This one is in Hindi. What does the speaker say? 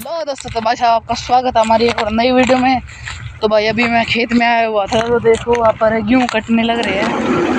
हेलो दोस्तों, तो भाई साहब आपका स्वागत है हमारी एक और नई वीडियो में। तो भाई अभी मैं खेत में आया हुआ था, तो देखो वहाँ पर गेहूँ कटने लग रहे हैं।